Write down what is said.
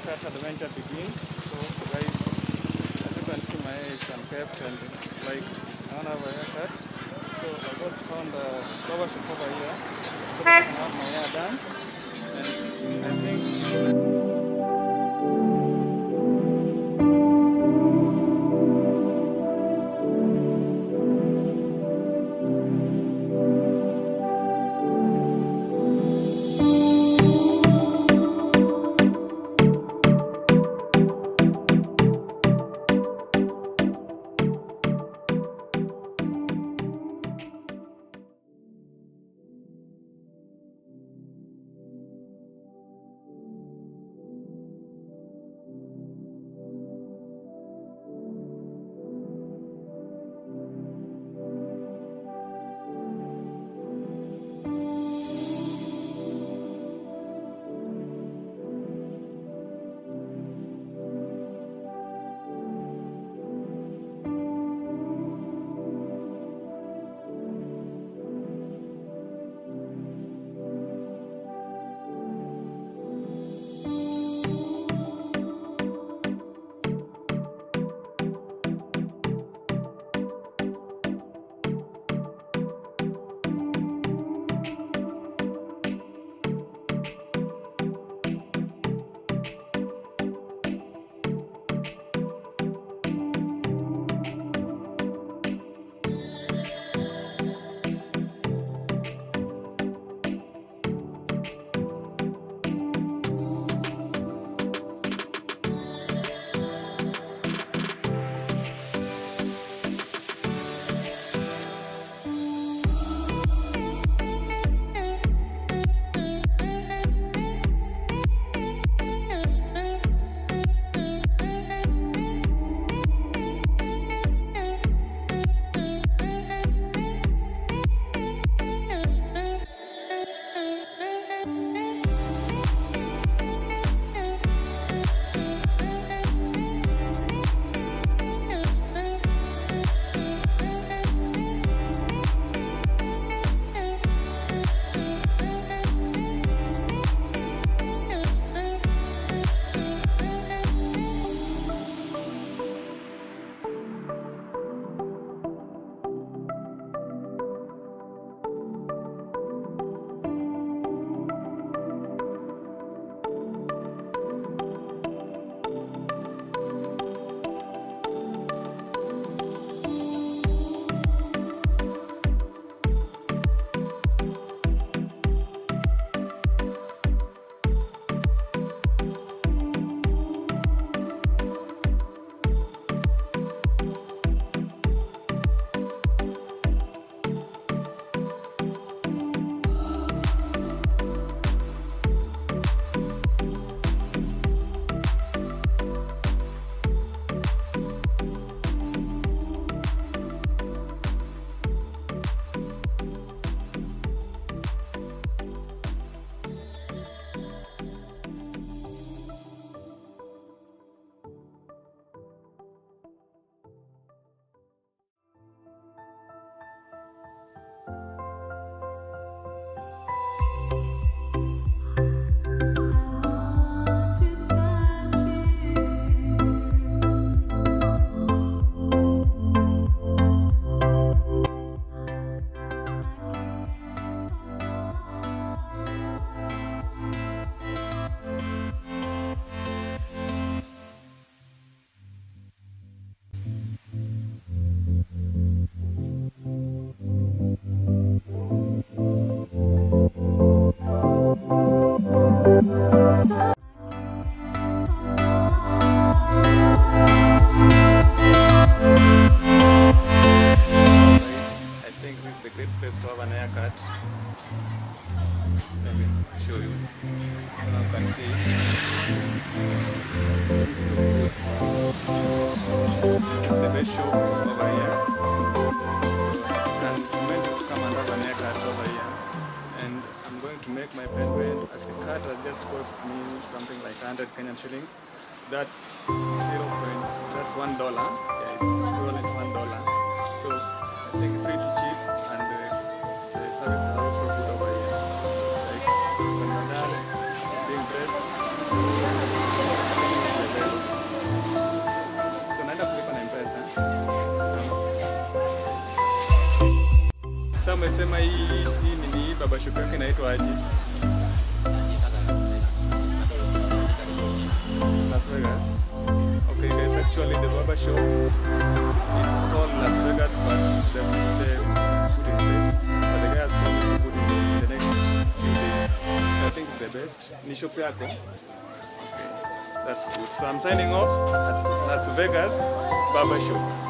haircut adventure begins. So guys, as you can see, my hair is unkempt and like I don't have a haircut. So I just found a barber shop over here so that I can have my hair done. And I think place to have an haircut. Let me show you. You can see it. This is the best shop over here. So I'm going to come and have an haircut over here. And I'm going to make my penguin. At the cut that just cost me something like 100 Kenyan shillings. That's that's $1. Yeah, it's equivalent to $1. So I think pretty cheap, and the service is also good over here. Like when you're done being dressed, umesema hii nini baba shop yake inaitwa aje? Las Vegas. Okay, guys, actually the barber shop, it's called Las Vegas, but they put in place. But the guy has promised to put it in the next few days. So I think it's the best. Ni shop yako? Okay, that's good. So I'm signing off at Las Vegas barber shop.